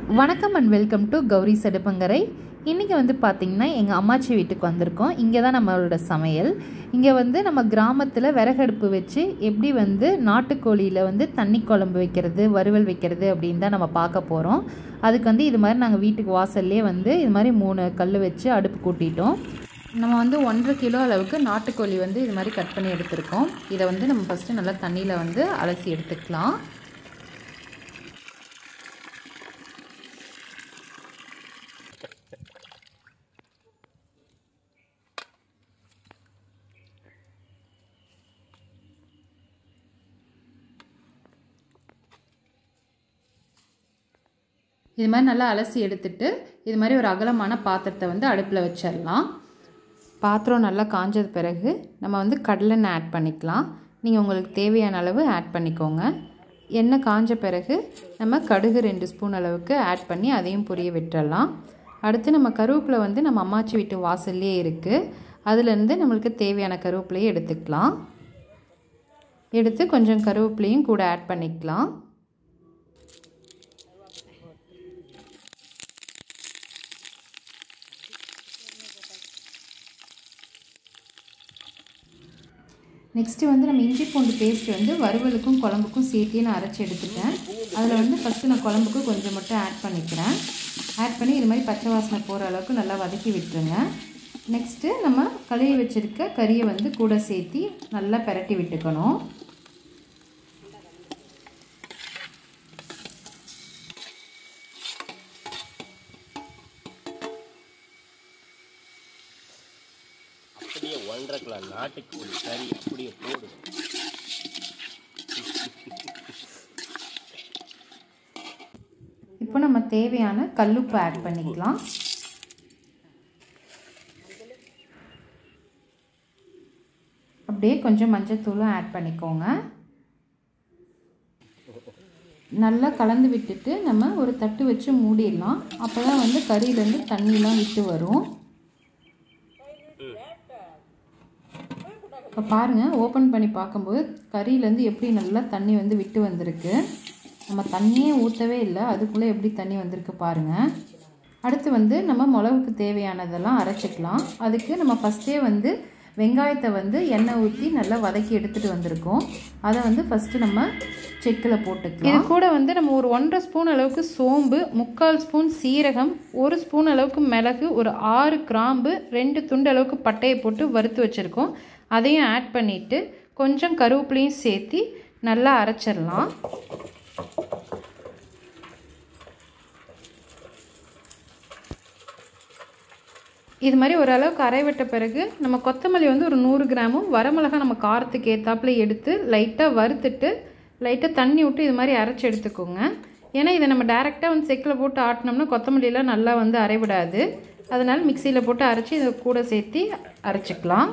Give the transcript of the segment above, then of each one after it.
வணக்கம் and welcome to Gowri சடுப்பங்கரை. இன்றைக்கி வந்து பார்த்திங்கன்னா எங்கள் அம்மாச்சி வீட்டுக்கு வந்திருக்கோம். இங்கே தான் நம்மளோட சமையல். இங்கே வந்து நம்ம கிராமத்தில் விறகடுப்பு வச்சு எப்படி வந்து நாட்டுக்கோழியில் வந்து தண்ணி குழம்பு வைக்கிறது, வறுவல் வைக்கிறது அப்படின்னு தான் நம்ம பார்க்க போகிறோம். அதுக்கு வந்து இது மாதிரி நாங்கள் வீட்டுக்கு வாசல்லே வந்து இது மாதிரி 3 கல் வச்சு அடுப்பு கூட்டிட்டோம். நம்ம வந்து 1.5 கிலோ அளவுக்கு நாட்டுக்கோழி வந்து இது மாதிரி கட் பண்ணி எடுத்துருக்கோம். இதை வந்து நம்ம ஃபஸ்ட்டு நல்லா தண்ணியில் வந்து அலசி எடுத்துக்கலாம். இது மாதிரி நல்லா அலசி எடுத்துட்டு இது மாதிரி ஒரு அகலமான பாத்திரத்தை வந்து அடுப்பில் வச்சிடலாம். பாத்திரம் நல்லா காஞ்சது பிறகு நம்ம வந்து கடலெண்ணெய் ஆட் பண்ணிக்கலாம். நீங்கள் உங்களுக்கு தேவையான அளவு ஆட் பண்ணிக்கோங்க. எண்ணெய் காஞ்ச பிறகு நம்ம கடுகு 2 ஸ்பூன் அளவுக்கு ஆட் பண்ணி அதையும் பொரிய விட்டுறலாம். அடுத்து நம்ம கருவேப்பிலை வந்து நம்ம அம்மாச்சி வீட்டு வாசல்லே இருக்குது. அதுலேருந்து நம்மளுக்கு தேவையான கருவேப்பிலையை எடுத்துக்கலாம். எடுத்து கொஞ்சம் கருவேப்பிலையும் கூட ஆட் பண்ணிக்கலாம். நெக்ஸ்ட்டு வந்து நம்ம இஞ்சி பூண்டு பேஸ்ட் வந்து வறுவலுக்கும் குழம்புக்கும் சேர்த்து நான் அரைச்சி எடுத்துட்டேன். அதில் வந்து ஃபஸ்ட்டு நான் குழம்புக்கு கொஞ்சம் மட்டும் ஆட் பண்ணிக்கிறேன். ஆட் பண்ணி இது மாதிரி பச்சை வாசனை போகிற அளவுக்கு நல்லா வதக்கி விட்டுருங்க. நெக்ஸ்ட்டு நம்ம கழுவி வச்சுருக்க கறியை வந்து கூட சேர்த்து நல்லா பிரட்டி விட்டுக்கணும். அப்படியே 1.5 கிலோ நாட்டுக்கோழி கறி அப்படியே போடு. இப்போ நம்ம தேவையான கல்லுப்பு ஆட் பண்ணிக்கலாம். அப்படியே கொஞ்சம் மஞ்சத்தூளும் ஆட் பண்ணிக்கோங்க. நல்லா கலந்து விட்டுட்டு நம்ம ஒரு தட்டு வச்சு மூடிடலாம். அப்போ தான் வந்து கறியிலேருந்து தண்ணியெலாம் விட்டு வரும். இப்போ பாருங்கள், ஓப்பன் பண்ணி பார்க்கும்போது கறியிலேருந்து எப்படி நல்லா தண்ணி வந்து விட்டு வந்திருக்கு. நம்ம தண்ணியே ஊற்றவே இல்லை, அதுக்குள்ளே எப்படி தண்ணி வந்திருக்கு பாருங்கள். அடுத்து வந்து நம்ம மிளகுக்கு தேவையானதெல்லாம் அரைச்சிக்கலாம். அதுக்கு நம்ம ஃபஸ்ட்டே வந்து வெங்காயத்தை வந்து எண்ணெய் ஊற்றி நல்லா வதக்கி எடுத்துகிட்டு வந்திருக்கோம். அதை வந்து ஃபஸ்ட்டு நம்ம செக்கில் போட்டுக்கலாம். இது கூட வந்து நம்ம ஒரு 1.5 ஸ்பூன் அளவுக்கு சோம்பு, 3/4 ஸ்பூன் சீரகம், 1 ஸ்பூன் அளவுக்கு மிளகு, ஒரு 6 கிராம்பு, 2 துண்டு அளவுக்கு பட்டையை போட்டு வறுத்து வச்சுருக்கோம். அதையும் ஆட் பண்ணிவிட்டு கொஞ்சம் கருவேப்பிலையும் சேர்த்து நல்லா அரைச்சிடலாம். இது மாதிரி ஓரளவுக்கு அரைவிட்ட பிறகு நம்ம கொத்தமல்லி வந்து ஒரு 100 கிராமும், வரமிளகா நம்ம காரத்துக்கு ஏற்றாப்புல எடுத்து லைட்டாக வறுத்துட்டு லைட்டாக தண்ணி விட்டு இது மாதிரி அரைச்சி எடுத்துக்கோங்க. ஏன்னா இதை நம்ம டேரெக்டாக வந்து செக்கில் போட்டு ஆட்டினோம்னா கொத்தமல்லியெலாம் நல்லா வந்து அரைவிடாது. அதனால் மிக்சியில் போட்டு அரைச்சி இதை கூட சேர்த்து அரைச்சிக்கலாம்.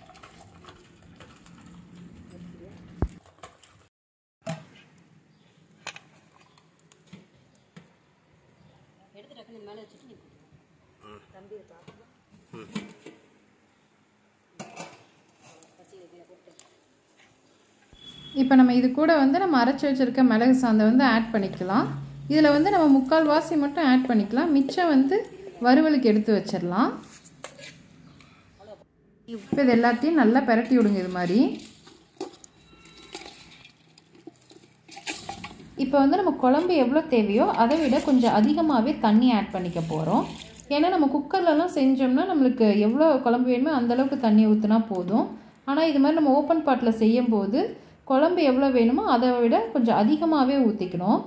இப்போ நம்ம இது கூட வந்து நம்ம அரைச்சி வச்சுருக்க மிளகு சாந்தை வந்து ஆட் பண்ணிக்கலாம். இதில் வந்து நம்ம 3/4 வாசி மட்டும் ஆட் பண்ணிக்கலாம். மிச்சம் வந்து வறுவலுக்கு எடுத்து வச்சிடலாம். இப்போ இது எல்லாத்தையும் நல்லா பிரட்டி விடுங்க இது மாதிரி. இப்போ வந்து நம்ம குழம்பு எவ்வளோ தேவையோ அதை விட கொஞ்சம் அதிகமாகவே தண்ணி ஆட் பண்ணிக்க போகிறோம். ஏன்னா நம்ம குக்கர்லலாம் செஞ்சோம்னா நம்மளுக்கு எவ்வளோ குழம்பு வேணுமோ அந்தளவுக்கு தண்ணி ஊற்றினா போதும். ஆனால் இது மாதிரி நம்ம ஓப்பன் பாட்டில் செய்யும்போது குழம்பு எவ்வளோ வேணுமோ அதை விட கொஞ்சம் அதிகமாகவே ஊற்றிக்கணும்.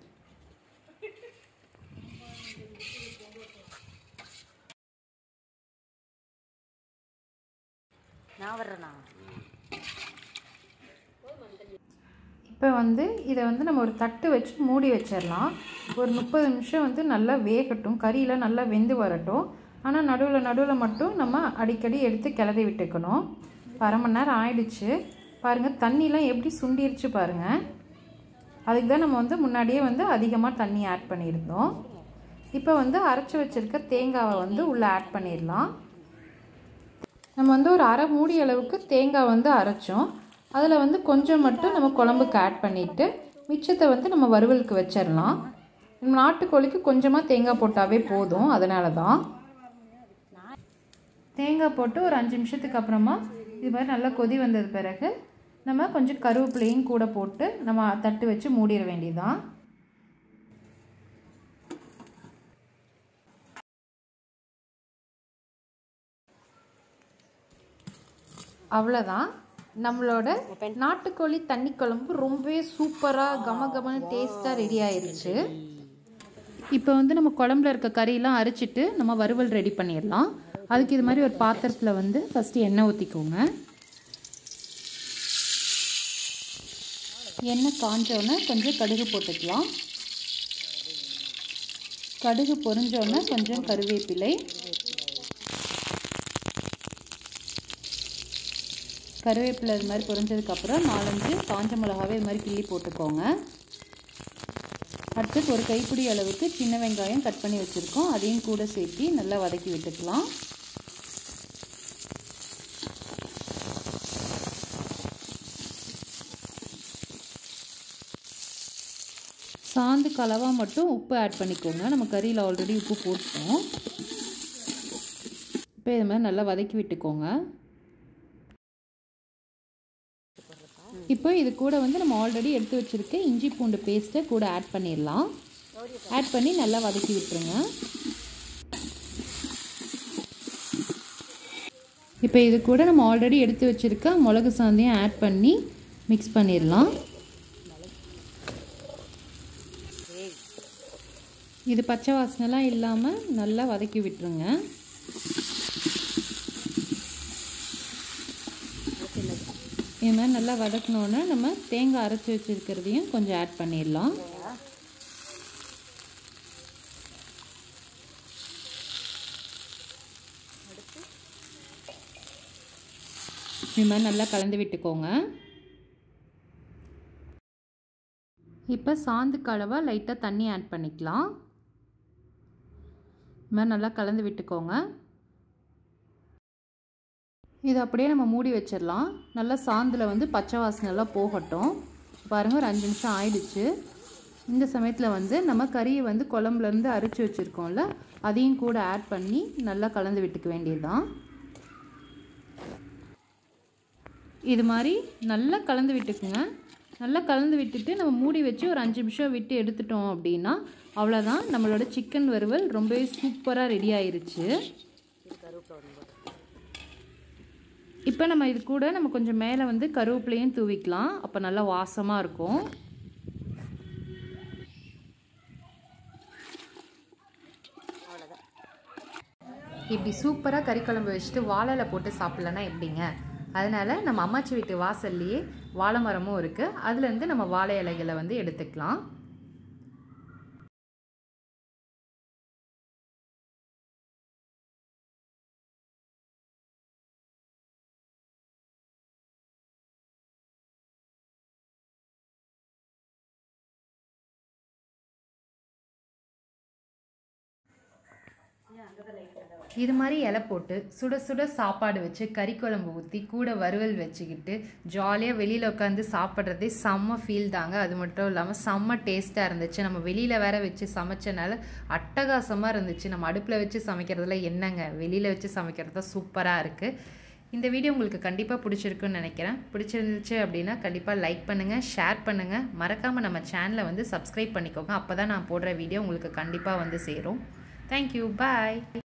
இப்போ வந்து இதை வந்து நம்ம ஒரு தட்டு வச்சு மூடி வச்சிடலாம். ஒரு 30 நிமிஷம் வந்து நல்லா வேகட்டும், கறியெலாம் நல்லா வெந்து வரட்டும். ஆனால் நடுவில் மட்டும் நம்ம அடிக்கடி எடுத்து கிளறி விட்டுக்கணும். 1/2 மணி நேரம் ஆயிடுச்சு பாருங்கள். தண்ணிலாம் எப்படி சுண்டிருச்சு பாருங்கள். அதுக்கு தான் நம்ம வந்து முன்னாடியே வந்து அதிகமாக தண்ணி ஆட் பண்ணியிருந்தோம். இப்போ வந்து அரைச்சி வச்சுருக்க தேங்காவை வந்து உள்ளே ஆட் பண்ணிடலாம். நம்ம வந்து ஒரு அரை மூடி அளவுக்கு தேங்காய் வந்து அரைச்சோம். அதில் வந்து கொஞ்சம் மட்டும் நம்ம குழம்புக்கு ஆட் பண்ணிவிட்டு மிச்சத்தை வந்து நம்ம வறுவலுக்கு வச்சிடலாம். நாட்டுக்கோழிக்கு கொஞ்சமாக தேங்காய் போட்டாவே போதும், அதனால தான். தேங்காய் போட்டு ஒரு 5 நிமிஷத்துக்கு அப்புறமா இது மாதிரி நல்லா கொதி வந்தது பிறகு நம்ம கொஞ்சம் கருவேப்பிலையும் கூட போட்டு நம்ம தட்டு வச்சு மூடிட வேண்டியதுதான். அவ்வளோதான், நம்மளோட நாட்டுக்கோழி தண்ணி குழம்பு ரொம்பவே சூப்பராக கமகமன்னு டேஸ்ட்டாக ரெடி ஆயிடுச்சு. இப்போ வந்து நம்ம குழம்புல இருக்க கறியெல்லாம் அரைச்சிட்டு நம்ம வறுவல் ரெடி பண்ணிடலாம். அதுக்கு இது மாதிரி ஒரு பாத்திரத்தில் வந்து ஃபஸ்ட்டு எண்ணெய் ஊற்றிக்கோங்க. எண்ணெய் காஞ்சோன்னே கொஞ்சம் கடுகு போட்டுக்கலாம். கடுகு பொரிஞ்சோன்னே கொஞ்சம் கருவேப்பிலை, கருவேப்பிலை இது மாதிரி பொரிஞ்சதுக்கப்புறம் 4-5 காஞ்ச மிளகாவே இது மாதிரி கிள்ளி போட்டுக்கோங்க. அடுத்து ஒரு கைப்பிடி அளவுக்கு சின்ன வெங்காயம் கட் பண்ணி வச்சுருக்கோம், அதையும் கூட சேர்த்து நல்லா வதக்கி விட்டுக்கலாம். சாந்து கலவாக மட்டும் உப்பு ஆட் பண்ணிக்கோங்க, நம்ம கறியில் ஆல்ரெடி உப்பு போட்டோம். இப்போ இது மாதிரி நல்லா வதக்கி விட்டுக்கோங்க. இப்போ இது கூட வந்து நம்ம ஆல்ரெடி எடுத்து வச்சுருக்க இஞ்சி பூண்டு பேஸ்ட்டை கூட ஆட் பண்ணிடலாம். ஆட் பண்ணி நல்லா வதக்கி விட்டுருங்க. இப்போ இது கூட நம்ம ஆல்ரெடி எடுத்து வச்சுருக்க மிளகு சாந்தையும் ஆட் பண்ணி மிக்ஸ் பண்ணிடலாம். இது பச்சை வாசனைலாம் இல்லாமல் நல்லா வதக்கி விட்டுருங்க. இது மாதிரி நல்லா வதக்கணுன்னா நம்ம தேங்காய் அரைச்சி வச்சுருக்கிறதையும் கொஞ்சம் ஆட் பண்ணிடலாம். இது மாதிரி நல்லா கலந்து விட்டுக்கோங்க. இப்போ சாந்து கலவாக லைட்டாக தண்ணி ஆட் பண்ணிக்கலாம். இது மாதிரி நல்லா கலந்து விட்டுக்கோங்க. இது அப்படியே நம்ம மூடி வச்சிடலாம். நல்லா சாந்தில் வந்து பச்சை வாசனைலாம் போகட்டும். பாருங்கள், ஒரு 5 நிமிஷம் ஆயிடுச்சு. இந்த சமயத்தில் வந்து நம்ம கறியை வந்து குழம்புலேருந்து அரைச்சி வச்சுருக்கோம்ல, அதையும் கூட ஆட் பண்ணி நல்லா கலந்து விட்டுக்க வேண்டியதுதான். இது மாதிரி நல்லா கலந்து விட்டுக்குங்க. நல்லா கலந்து விட்டுட்டு நம்ம மூடி வச்சு ஒரு 5 நிமிஷம் விட்டு எடுத்துட்டோம் அப்படின்னா அவ்வளோதான், நம்மளோட சிக்கன் வறுவல் ரொம்பவே சூப்பராக ரெடி ஆயிருச்சு. இப்போ நம்ம இது கூட நம்ம கொஞ்சம் மேலே வந்து கருவேப்பிலையும் தூவிக்கலாம், அப்போ நல்லா வாசமாக இருக்கும். இப்படி சூப்பராக கறி குழம்பு வச்சுட்டு வாழையில போட்டு சாப்பிட்லன்னா எப்படிங்க? அதனால் நம்ம அம்மாச்சி வீட்டு வாசல்லையே வாழை மரமும் இருக்குது, அதுலேருந்து நம்ம வாழை இலைகளை வந்து எடுத்துக்கலாம். இது மாதிரி இலை போட்டு சுட சுட சாப்பாடு வச்சு கறி குழம்பு ஊற்றி கூட வறுவல் வச்சுக்கிட்டு ஜாலியாக வெளியில் உட்காந்து சாப்பிட்றதே செம்ம ஃபீல் தாங்க. அது மட்டும் இல்லாமல் செம்ம டேஸ்ட்டாக இருந்துச்சு. நம்ம வெளியில் வேற வச்சு சமைச்சனால அட்டகாசமாக இருந்துச்சு. நம்ம அடுப்பில் வச்சு சமைக்கிறதுல என்னங்க, வெளியில் வச்சு சமைக்கிறது தான் சூப்பராக இருக்குது. இந்த வீடியோ உங்களுக்கு கண்டிப்பாக பிடிச்சிருக்குன்னு நினைக்கிறேன். பிடிச்சிருந்துச்சு அப்படின்னா கண்டிப்பாக லைக் பண்ணுங்கள், ஷேர் பண்ணுங்கள், மறக்காமல் நம்ம சேனலை வந்து சப்ஸ்கிரைப் பண்ணிக்கோங்க. அப்போ தான் நான் போடுற வீடியோ உங்களுக்கு கண்டிப்பாக வந்து சேரும். தேங்க்யூ, பாய்.